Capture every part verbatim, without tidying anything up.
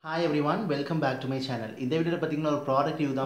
Hi everyone, welcome back to my channel. In this video, we will product review.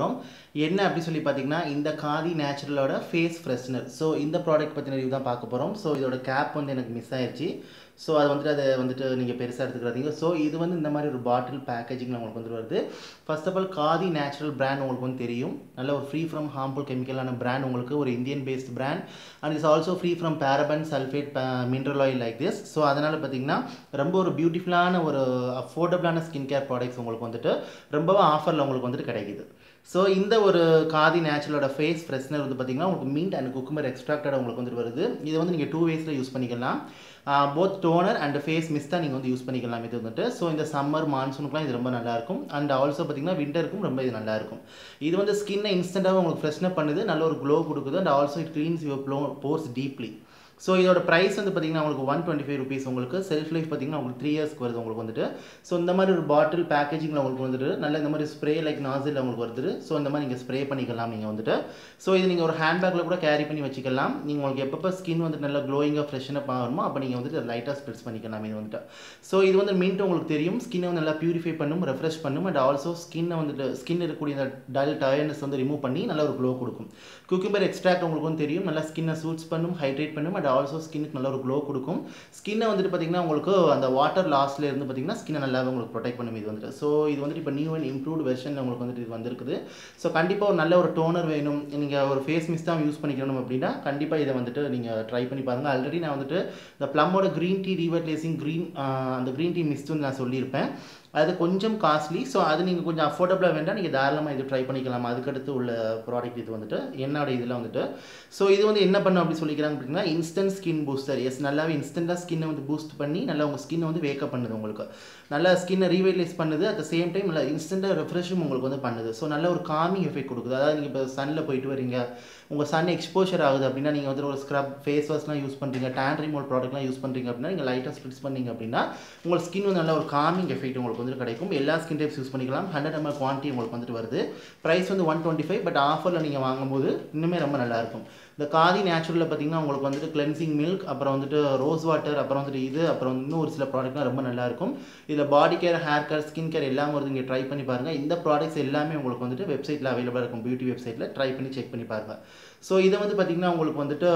என்ன அப்படி சொல்லி பாத்தீங்கன்னா இந்த காதி நேச்சுரலோட ஃபேஸ் ஃப்ரெஷ்னர். சோ இந்த ப்ராடக்ட் பத்தின ரிவ்யூ தான் பார்க்க போறோம். சோ இதோட கேப் வந்து எனக்கு மிஸ் ஆயிருச்சு. சோ அது வந்துட்டு அத வந்துட்டு நீங்க பெருசா எடுத்துக்கறாதீங்க. சோ இது வந்து இந்த மாதிரி ஒரு பாட்டில் பேக்கேஜிங்ல உங்களுக்கு வந்து வருது. First of all Khadi natural brand உங்களுக்கு வந்து தெரியும். நல்ல ஒரு ஃப்ரீ ஃப்ரம் ஹார்ம்ஃபுல் கெமிக்கலான பிராண்ட் உங்களுக்கு ஒரு Indian paste brand and is also free from paraben sulfate mineral oil like this. So அதனால பாத்தீங்கன்னா ரொம்ப ஒரு பியூட்டிஃபுல்லான ஒரு அஃபோர்டபிளான ஸ்கின் கேர் ப்ராடக்ட்ஸ் உங்களுக்கு வந்துட்டு ரொம்ப ஆஃபர்ல உங்களுக்கு வந்துட்டு கிடைக்குது. So இந்த ஒரு காதி நேச்சுரலோட ஃபேஸ் ஃப்ரெஷ்னர் வந்து பாத்தீங்கன்னா உங்களுக்கு மின்ட் அண்ட் குக்கும்பர் எக்ஸ்ட்ராக்டட் உங்களுக்கு வந்து வருது. இது வந்து நீங்க two waysல யூஸ் பண்ணிக்கலாம். both toner and face mist தான் நீங்க வந்து யூஸ் பண்ணிக்கலாம் இது வந்துட்டு. சோ இந்த சம்மர் மான்சூனுக்குலாம் இது ரொம்ப நல்லா இருக்கும். and also பாத்தீங்கன்னா விண்டருக்கும் ரொம்ப இது நல்லா இருக்கும். இது வந்து ஸ்கின்னை இன்ஸ்டன்ட்டாவே உங்களுக்கு ஃப்ரெஷ்னர் பண்ணுது, நல்ல ஒரு க்ளோ கொடுக்குது and also it cleans your pores deeply. So இதோட பிரைஸ் வந்து பாத்தீங்கன்னா உங்களுக்கு one twenty-five rupees உங்களுக்கு செல்ஃப் லைஃப் பாத்தீங்கன்னா உங்களுக்கு three years வருது உங்களுக்கு வந்துட்டு. சோ இந்த மாதிரி ஒரு பாட்டில் பேக்கேஜிங்ல உங்களுக்கு வந்துட்டு நல்ல இந்த மாதிரி ஸ்ப்ரே லைக் நாசில் உங்களுக்கு வருது. சோ இந்த மாதிரி நீங்க ஸ்ப்ரே பண்ணிக்கலாம் நீங்க வந்துட்டு. சோ இது நீங்க ஒரு ஹேண்ட் பேக்ல கூட கேரி பண்ணி வச்சுக்கலாம். நீங்க உங்களுக்கு எப்பப்ப ஸ்கின் வந்து நல்ல க்ளோயிங்கா ஃப்ரெஷ்னா ஆகுமோ அப்ப நீங்க வந்து லைட்டா ஸ்ப்ரெட்ஸ் பண்ணிக்கலாம் இது வந்துட்டு. சோ இது வந்து மின்ட் உங்களுக்கு தெரியும் ஸ்கின்னை வந்து நல்லா பியூரிஃபை பண்ணும், ரெஃப்ரெஷ் பண்ணும் and also ஸ்கின்னை வந்து ஸ்கின் இருக்கக்கூடிய அந்த டல் டயர்ட்னஸ் வந்து ரிமூவ் பண்ணி நல்ல ஒரு க்ளோ கொடுக்கும். குக்கும்பர் எக்ஸ்ட்ராக்ட் உங்களுக்கு வந்து தெரியும் நல்லா ஸ்கின்னை சூட்ஸ் பண்ணும், ஹைட்ரேட் பண்ணும் and also ஸ்கின்னுக்கு நல்ல ஒரு க்ளோ கொடுக்கும். ஸ்கின்னை வந்துட்டு பாத்தீங்கன்னா உங்களுக்கு அந்த வாட்டர் லாஸ்ல இருந்து பாத்தீங்கன்னா ஸ்கின்னை நல்லாவே உங்களுக்கு ப்ரொடெக்ட் பண்ணும் இது வந்துட்டு. சோ இது வந்துட்டு இப்போ நியூ அண்ட் இம்ப்ரூவ்ட் வெர்ஷன்ல உங்களுக்கு வந்துட்டு இது வந்திருக்குது. சோ கண்டிப்பா ஒரு நல்ல ஒரு டோனர் வேணும், நீங்க ஒரு ஃபேஸ் மிஸ்ட் தான் யூஸ் பண்ணிக்கணும் அப்படின்னா கண்டிப்பா இதை வந்துட்டு நீங்க ட்ரை பண்ணி பாருங்க. ஆல்ரெடி நான் வந்துட்டு இந்த ப்ளம்மோட கிரீன் டீ ரீவர்ட்லேசிங் கிரீன் அந்த கிரீன் டீ மிஸ்ட் வந்து நான் சொல்லியிருப்பேன். அது கொஞ்சம் காஸ்ட்லி. ஸோ அது நீங்கள் கொஞ்சம் அஃபோர்டபுளாக வேண்டாம் நீங்கள் தாராளமாக இது ட்ரை பண்ணிக்கலாம். அதுக்கடுத்து உள்ள ப்ராடக்ட் இது வந்துட்டு என்னோட இதில் வந்துட்டு. ஸோ இது வந்து என்ன பண்ணும் அப்படி சொல்லிக்கிறாங்க அப்படின்னா இன்ஸ்டன்ட் ஸ்கின் பூஸ்டர். எஸ் நல்லாவே இன்ஸ்டண்ட்டாக ஸ்கின்னை வந்து பூஸ்ட் பண்ணி நல்லா உங்கள் ஸ்கின்னை வந்து வேக்கப் பண்ணுது, உங்களுக்கு நல்லா ஸ்கின்னை ரீவைட்லைஸ் பண்ணுது. அட் த சேம் டைம் நல்லா இன்ஸ்டண்ட்டாக ரெஃப்ரெஷும் உங்களுக்கு வந்து பண்ணுது. ஸோ நல்ல ஒரு காமிங் எஃபெக்ட் கொடுக்குது. அதாவது நீங்கள் இப்போ சன்னில் போயிட்டு வரீங்க, உங்கள் சன் எக்ஸ்போஷர் ஆகுது அப்படின்னா நீங்கள் வந்து ஒரு ஸ்க்ரப் ஃபேஸ் வாஷ்லாம் யூஸ் பண்ணுறீங்க, டேன் ரிமூவல் ப்ராடக்ட்லாம் யூஸ் பண்ணுறீங்க அப்படின்னா நீங்கள் லைட்டாக ஸ்ப்ரிட்ஸ் பண்ணீங்க அப்படின்னா உங்களுக்கு ஸ்கின் வந்து நல்ல ஒரு காமிங் எஃபெக்ட் உங்களுக்கு வந்து கிடைக்கும். எல்லா ஸ்கின் டைப்ஸ் யூஸ் பண்ணிக்கலாம். ஹண்ட்ரட் எம்எல் குவான்டிட்டி உங்களுக்கு வந்துட்டு வருது. ப்ரைஸ் வந்து ஒன் டுவெண்ட்டி ஃபைவ் பட் ஆஃபரில் நீங்கள் வாங்கும்போது இன்னுமே ரொம்ப நல்லாயிருக்கும். இந்த காதி நேச்சுரலில் பார்த்தீங்கன்னா உங்களுக்கு வந்துட்டு கிளென்சிங் மில்க், அப்புறம் வந்துட்டு ரோஸ் வாட்டர், அப்புறம் வந்துட்டு இது, அப்புறம் இன்னும் ஒரு சில ப்ராடக்ட்லாம் ரொம்ப நல்லாயிருக்கும். இதில் body care, hair care, skin care எல்லாம் வருது. நீங்கள் ட்ரை பண்ணி பாருங்கள். இந்த ப்ராடக்ட்ஸ் எல்லாமே உங்களுக்கு வந்துட்டு வெப்சைட்டில் அவைலபிளாக இருக்கும், பியூட்டி வெப்சைட்டில் ட்ரை பண்ணி செக் பண்ணி பாருங்கள். ஸோ இதை வந்து பார்த்தீங்கன்னா உங்களுக்கு வந்துட்டு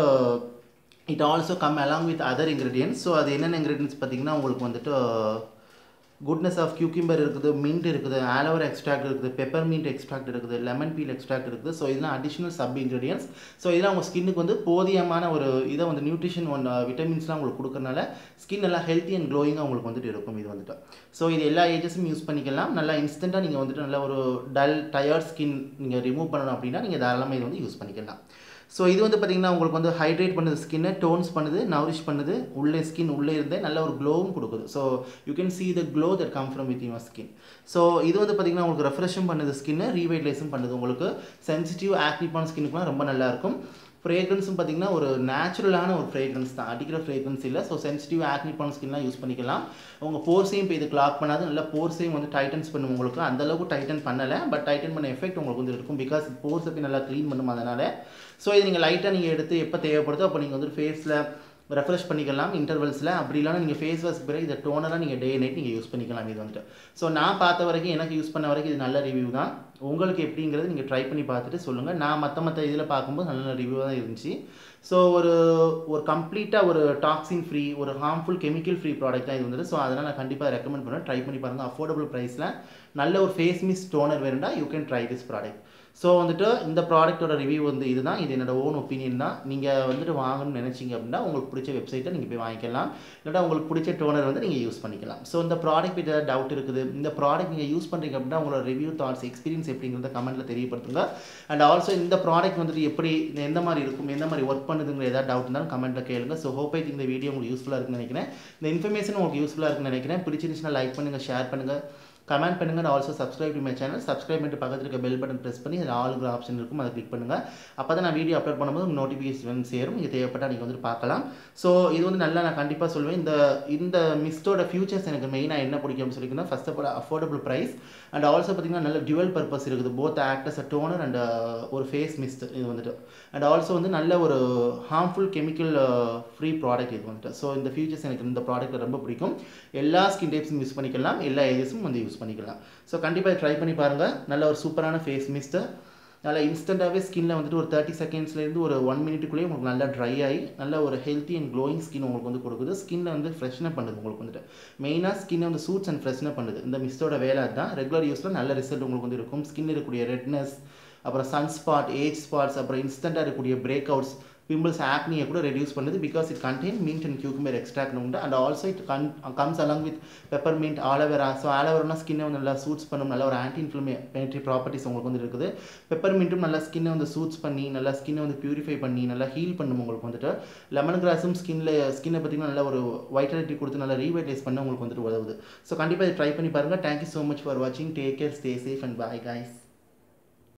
it also come along with other ingredients. So அது என்னென்ன இன்க்ரீடியன்ஸ் பார்த்தீங்கன்னா உங்களுக்கு வந்துட்டு குட்னஸ் ஆஃப் கியூக்கிம்பர் இருக்குது, மின்ட் இருக்குது, ஆலோவேரா எக்ஸ்ட்ராக்ட் இருக்குது, பெப்பர் மின்ட் எக்ஸ்ட்ராக்ட் இருக்குது, லெமன் பீல் எக்ஸ்ட்ராக்ட் இருக்குது. ஸோ இதெல்லாம் அடிஷனல் சப் இன்க்ரீடியன்ஸ். ஸோ இதெல்லாம் உங்கள் ஸ்கின்னுக்கு வந்து போதியமான ஒரு இதை வந்து நியூட்ரிஷன் ஒன் விட்டமின்ஸ்லாம் உங்களுக்கு கொடுக்கறனால ஸ்கின் நல்லா ஹெல்த்தி அண்ட் க்ளோயிங்காக உங்களுக்கு வந்துட்டு இருக்கும் இது வந்துட்டு. ஸோ இது எல்லா ஏஜஸும் யூஸ் பண்ணிக்கலாம். நல்லா இன்ஸ்டண்ட்டாக நீங்கள் வந்துட்டு நல்ல ஒரு டல் டயர்ட் ஸ்கின் நீங்கள் ரிமூவ் பண்ணணும் அப்படின்னா நீங்கள் தாராளமாக இது வந்து யூஸ் பண்ணிக்கலாம். ஸோ இது வந்து பார்த்தீங்கன்னா உங்களுக்கு வந்து ஹைட்ரேட் பண்ணுது, ஸ்கின்னை டோன்ஸ் பண்ணுது, நவரிஷ் பண்ணுது, உள்ளே ஸ்கின் உள்ளே இருந்தே நல்ல ஒரு க்ளோவும் கொடுக்குது. So you can see the glow that come from within your skin. So இது வந்து பார்த்தீங்கன்னா உங்களுக்கு ரெஃப்ரெஷும் பண்ணுது, ஸ்கின்னை ரீவைட்லைஸும் பண்ணுது. உங்களுக்கு சென்சிட்டிவ் ஆக்னி ப்ரான் ஸ்கின்னுக்குலாம் ரொம்ப நல்லாயிருக்கும். ஃப்ரேக்ரன்ஸும் பார்த்தீங்கன்னா ஒரு நேச்சுரலான ஒரு ஃப்ரேக்ரன்ஸ் தான், அடிக்கிற ஃப்ரேக்ரன்ஸ் இல்லை. ஸோ சென்சிட்டிவ் ஆக்னி ப்ரான் ஸ்கின்லாம் யூஸ் பண்ணிக்கலாம். உங்கள் போர்ஸையும் இப்போ இது கிளாக் பண்ணாது, நல்லா போர்ஸையும் வந்து டைட்டன்ஸ் பண்ணும். உங்களுக்கு அந்தளவுக்கு டைட்டன் பண்ணலை, பட் டைட்டன் பண்ண எஃபெக்ட் உங்களுக்கு வந்து இருக்கும். பிகாஸ் போர்ஸை போய் நல்லா க்ளீன் பண்ணும் அதனால். ஸோ இது நீங்கள் லைட்டாக நீங்கள் எடுத்து எப்போ தேவைப்படுதோ அப்போ நீங்கள் வந்து ஃபேஸில் ரெஃப்ரெஷ் பண்ணிக்கலாம் இன்டர்வல்ஸில். அப்படி இல்லைனா நீங்கள் ஃபேஸ் வாஷ் பிறகு இதை டோனராக நீங்கள் டே நைட் நீங்கள் யூஸ் பண்ணிக்கலாம் இது வந்துட்டு. ஸோ நான் பார்த்த வரைக்கும், எனக்கு யூஸ் பண்ண வரைக்கும் இது நல்ல ரிவ்யூ தான். உங்களுக்கு எப்படிங்கிறது நீங்கள் ட்ரை பண்ணி பார்த்துட்டு சொல்லுங்கள். நான் மற்ற மற்ற இதில் பார்க்கும்போது நல்ல ரிவ்யூ தான் இருந்துச்சு. ஸோ ஒரு ஒரு கம்ப்ளீட்டாக ஒரு டாக்ஸின் ஃப்ரீ, ஒரு ஹார்ம்ஃபுல் கெமிக்கல் ஃப்ரீ ப்ராடக்ட் தான் இது வந்துட்டு. ஸோ அதனால் நான் கண்டிப்பாக ரெக்கமெண்ட் பண்ணுவேன். ட்ரை பண்ணி பாருங்கள். அஃபோர்டபுள் ப்ரைஸில் நல்ல ஒரு ஃபேஸ் மிஸ்ட் டோனர் வேணும்னா you can try this product. So வந்துட்டு இந்த ப்ராடக்ட்டோட ரிவ்யூ வந்து இதுதான். இது என்னோட ஓன் ஒப்பீனியன் தான். நீங்கள் வந்துட்டு வாங்கணும்னு நினச்சிங்க அப்படின்னா உங்களுக்கு பிடிச்ச வெப்சைட்டை நீங்கள் போய் வாங்கிக்கலாம். இல்லைனா உங்களுக்கு பிடிச்ச டோனர் வந்து நீங்கள் யூஸ் பண்ணிக்கலாம். ஸோ இந்த ப்ராடக்ட் பற்றி ஏதாவது டவுட் இருக்குது, இந்த ப்ராடக்ட் நீங்கள் யூஸ் பண்ணுறீங்க அப்படின்னா உங்களோட ரிவ்யூ தாட்ஸ் எக்ஸ்பீரியன்ஸ் எப்படிங்கிறத கமெண்ட்டில் தெரியப்படுத்துங்க. அண்ட் ஆல்சோ இந்த ப்ராடக்ட் வந்துட்டு எப்படி எந்த மாதிரி இருக்கும், எந்த மாதிரி ஒர்க் பண்ணுதுங்கிற ஏதாவது டவுட் இருந்தாலும் கமெண்ட்டில் கேளுங்க. ஸோ ஹோப் ஐ இந்த வீடியோ உங்களுக்கு யூஸ்ஃபுல்லாக இருக்குன்னு நினைக்கிறேன். இந்த இன்ஃபர்மேஷன் உங்களுக்கு யூஸ்ஃபுல்லாக இருக்குன்னு நினைக்கிறேன். பிடிச்சிருந்துச்சுன்னா லைக் பண்ணுங்கள், ஷேர் பண்ணுங்கள், கமெண்ட் பண்ணுங்க. and also subscribe to my channel. subscribe பண்ணிட்டு பக்கத்துல இருக்க பெல் பட்டன் பிரஸ் பண்ணி அதுல ஆல்ங்கிற ஆப்ஷன் இருக்கும், அதை கிளிக் பண்ணுங்க. அப்பதான் நான் வீடியோ அப்லோட் பண்ணும்போது உங்களுக்கு நோட்டிஃபிகேஷன் சேரும். இது தேவைப்பட்டா நீங்க வந்து பார்க்கலாம். ஸோ இது வந்து நல்லா நான் கண்டிப்பாக சொல்லுவேன். இந்த இந்த மிஸ்டோட ஃபியூச்சர்ஸ் எனக்கு மெயினாக என்ன பிடிக்கும்னு சொல்லிங்கன்னா first of all affordable price and also பார்த்தீங்கன்னா நல்ல டுவல் பர்பஸ் இருக்குது. Both act as a toner and ஒரு ஃபேஸ் மிஸ்ட் இது வந்துட்டு. அண்ட் ஆல்சோ வந்து நல்ல ஒரு ஹார்ம்ஃபுல் கெமிக்கல் ஃப்ரீ ப்ராடக்ட் இது வந்துட்டு. ஸோ இந்த ஃபியூச்சர்ஸ் எனக்கு இந்த ப்ராடக்ட் ரொம்ப பிடிக்கும். எல்லா ஸ்கின் டைப்ஸும் யூஸ் பண்ணிக்கலாம், எல்லா ஏஜஸும் வந்து யூஸ் யூஸ் பண்ணிக்கலாம். ஸோ கண்டிப்பாக ட்ரை பண்ணி பாருங்கள். நல்ல ஒரு சூப்பரான ஃபேஸ் மிஸ்ட்டு. நல்லா இன்ஸ்டண்ட்டாகவே ஸ்கின்னில் வந்துட்டு ஒரு தேர்ட்டி செகண்ட்ஸ்லேருந்து ஒரு ஒன் மினிட்டுக்குள்ளேயே உங்களுக்கு நல்லா ட்ரை ஆகி நல்ல ஒரு ஹெல்த்தி அண்ட் க்ளோயிங் ஸ்கின் உங்களுக்கு வந்து கொடுக்குது. ஸ்கின்னை வந்து ஃப்ரெஷ்னர் பண்ணுது. உங்களுக்கு வந்துட்டு மெயினாக ஸ்கின்னை வந்து சூட்ஸ் அண்ட் ஃப்ரெஷ்னர் பண்ணுது. இந்த மிஸ்டோட வேலை தான். ரெகுலர் யூஸில் நல்ல ரிசல்ட் உங்களுக்கு வந்து இருக்கும். ஸ்கின்னில் இருக்கக்கூடிய ரெட்னஸ், அப்புறம் சன் ஸ்பாட், ஏஜ் ஸ்பாட்ஸ், அப்புறம் இன்ஸ்டண்ட்டாக இருக்கக்கூடிய பிரேக் அவுட்ஸ், பிம்பிள்ஸ், ஆக்னியை கூட ரெடியூஸ் பண்ணுது. Because it contain mint and cucumber extract உண்டு. And also it can comes along with peppermint, aloe vera. So ஆலோவேரானா ஸ்கின்னை வந்து நல்லா சூட்ஸ் பண்ணும். நல்ல ஒரு ஆன்டி இன்ஃப்ளமேட்டரி ப்ராப்பர்ட்டிஸ் உங்களுக்கு வந்து இருக்குது. பெப்பர்மின்ட்டும் நல்லா ஸ்கின்னை வந்து சூட்ஸ் பண்ணி நல்லா ஸ்கின்னை வந்து பியூரிஃபை பண்ணி நல்லா ஹீல் பண்ணும். உங்களுக்கு வந்துட்டு லெமன் கிராஸும் ஸ்கின்ல ஸ்கின்னை பார்த்திங்கன்னா நல்ல ஒரு வைட்டாலிட்டி கொடுத்து நல்லா ரீவைட்டலைஸ் பண்ண உங்களுக்கு வந்துட்டு உதவுது. ஸோ கண்டிப்பாக ட்ரை பண்ணி பாருங்கள். தேங்க்யூ ஸோ மச் ஃபார் வாட்சிங். Take care, stay safe and bye guys.